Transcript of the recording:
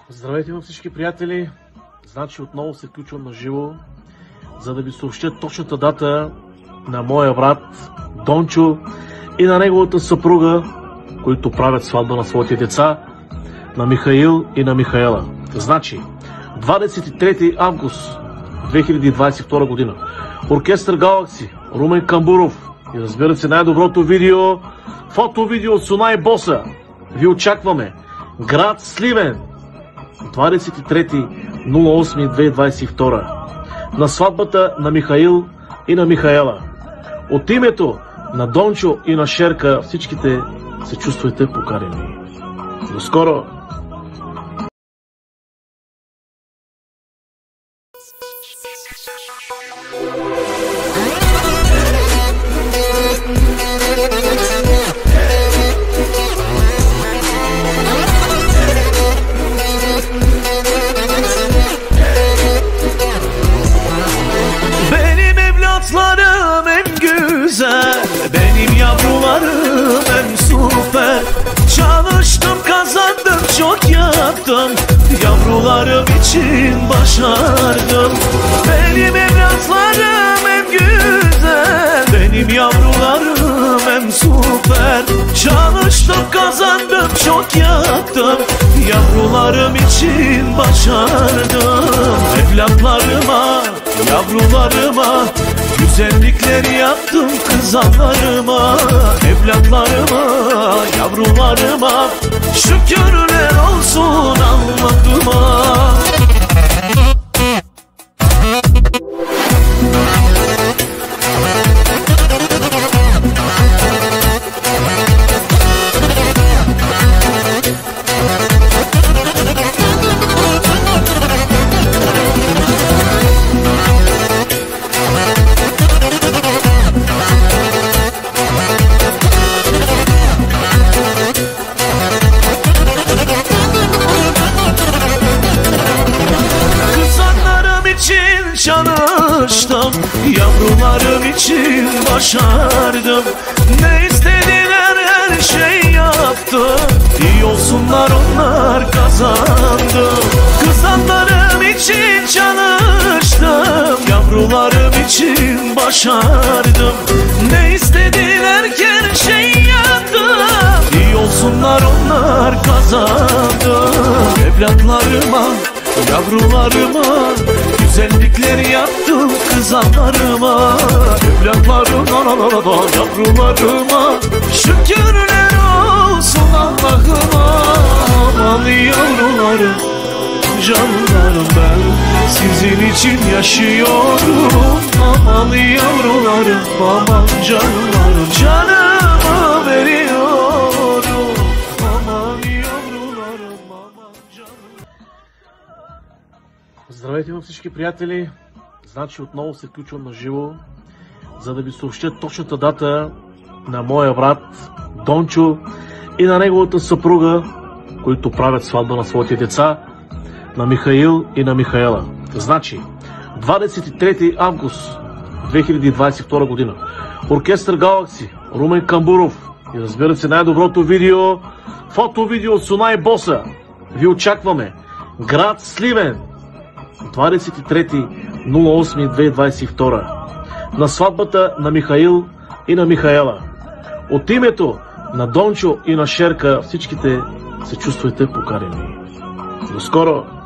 Здравейте на всички приятели! Значи отново се включвам на живо, за да ви съобщя точната дата на моя брат Дончо и на неговата съпруга, които правят сватба на своите деца, на Михаил и на Михаела. Значи, 23 август 2022 година. Оркестър Галакси, Румен Камбуров и разбира се най-доброто видео, фото-видео от Сунай Боса. Ви очакваме. Град Сливен. 23.08.2022 на сватбата на Михаил и на Михаела. От името на Дончо и на Шерка всичките се чувствайте поканени. До скоро! Evlatlarım en güzel, benim yavrularım en süper. Çalıştım, kazandım, çok yaptım, yavrularım için başardım. Benim evlatlarım en güzel, benim yavrularım en süper. Çalıştım, kazandım, çok yaptım, yavrularım için başardım. Evlatlarıma, yavrularıma güzellikler yaptım, kızanlarıma, evlatlarıma, yavrularıma şükürler olsun Allah'ıma. Çalıştım, yavrularım için başardım. Ne istediler her şey yaptım, iyi olsunlar onlar kazandı. Kızanlarım için çalıştım, yavrularım için başardım. Ne istediler her şey yaptım, iyi olsunlar onlar kazandı. Evlatlarıma, yavrularıma güzellikler yaptım, kızanlarıma, evlatlarıma, yavrularıma şükürler olsun Allah'ıma. Aman yavrularım, canlarım, ben sizin için yaşıyorum. Aman yavrularım, aman canlarım, canımı veriyorum. Aman yavrularım, aman canlarım. Здравейте на всички приятели! Значи отново се включвам на живо, за да ви съобщя точната дата на моя брат Дончо и на неговата съпруга, които правят сватба на своите деца, на Михаил и на Михаела. Значи, 23 август 2022 година. Оркестър Галакси, Румен Камбуров и разбира се най-доброто видео, фото-видео от Сунай Боса. Ви очакваме. Град Сливен. 23.08.2022 на сватбата на Михаил и на Михаела. От името на Дончо и на Шерка всичките се чувствайте поканени. До скоро!